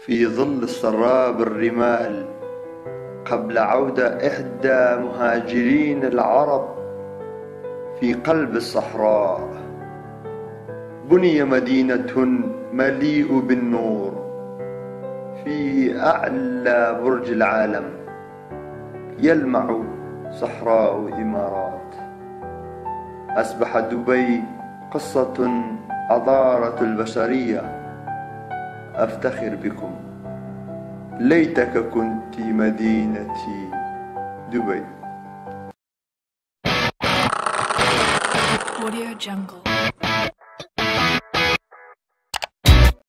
في ظل السراب الرمال قبل عودة إحدى مهاجرين العرب في قلب الصحراء. بني مدينة مليء بالنور في أعلى برج العالم، يلمع صحراء إمارات. أصبح دبي قصة أضارت البشرية. أفتخر بكم، ليتك كنت مدينتي دبي. Audio Jungle.